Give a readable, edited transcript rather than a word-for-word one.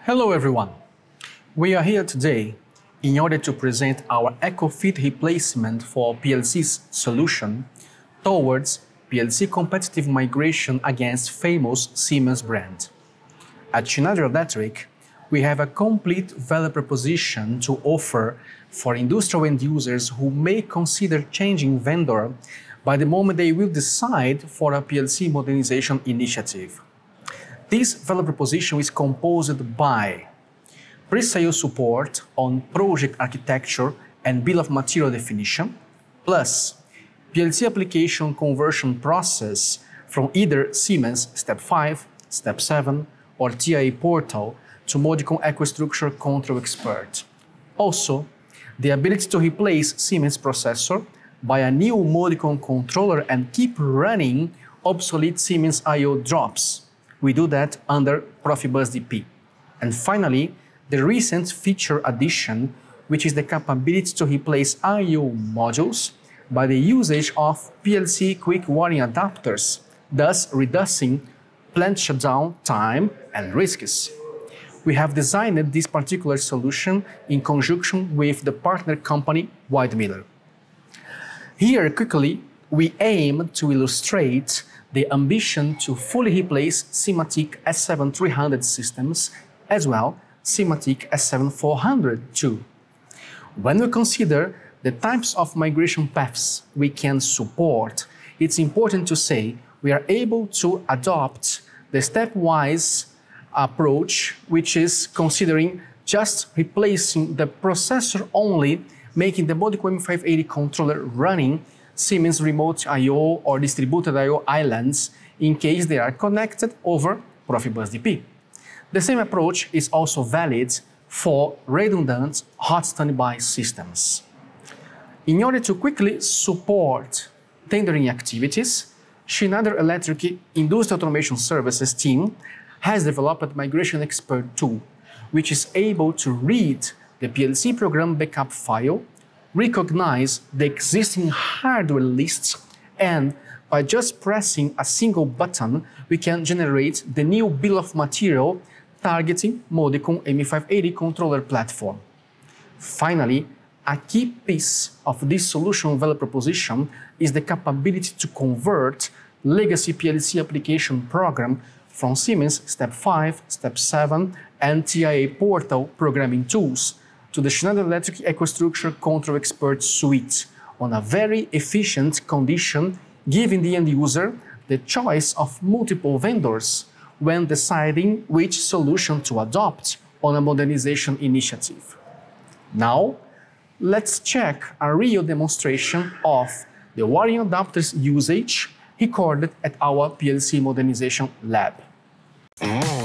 Hello everyone! We are here today in order to present our EcoFit replacement for PLC's solution towards PLC competitive migration against famous Siemens brand. At Schneider Electric, we have a complete value proposition to offer for industrial end users who may consider changing vendor by the moment they will decide for a PLC modernization initiative. This value proposition is composed by pre-sale support on project architecture and bill of material definition, plus PLC application conversion process from either Siemens Step 5, Step 7, or TIA portal to Modicon EcoStructure Control Expert. Also, the ability to replace Siemens processor by a new Modicon controller and keep running obsolete Siemens I/O drops. We do that under Profibus DP. And finally, the recent feature addition, which is the capability to replace I/O modules by the usage of PLC quick wiring adapters, thus reducing plant shutdown time and risks. We have designed this particular solution in conjunction with the partner company Weidmiller. Here, quickly, we aim to illustrate the ambition to fully replace Simatic S7300 systems, as well Simatic S7400 too. When we consider the types of migration paths we can support, it's important to say we are able to adopt the stepwise approach, which is considering just replacing the processor only, making the Modicon M580 controller running Siemens remote I/O or distributed I/O islands in case they are connected over Profibus DP. The same approach is also valid for redundant hot standby systems. In order to quickly support tendering activities, Schneider Electric Industrial Automation Services team has developed Migration Expert tool, which is able to read the PLC program backup file, recognize the existing hardware lists, and by just pressing a single button, we can generate the new bill of material targeting Modicon M580 controller platform. Finally, a key piece of this solution value proposition is the capability to convert legacy PLC application program from Siemens Step 5, Step 7, and TIA portal programming tools to the Schneider Electric EcoStructure Control Expert suite on a very efficient condition, giving the end user the choice of multiple vendors when deciding which solution to adopt on a modernization initiative. Now, let's check a real demonstration of the wiring adapters usage recorded at our PLC modernization lab.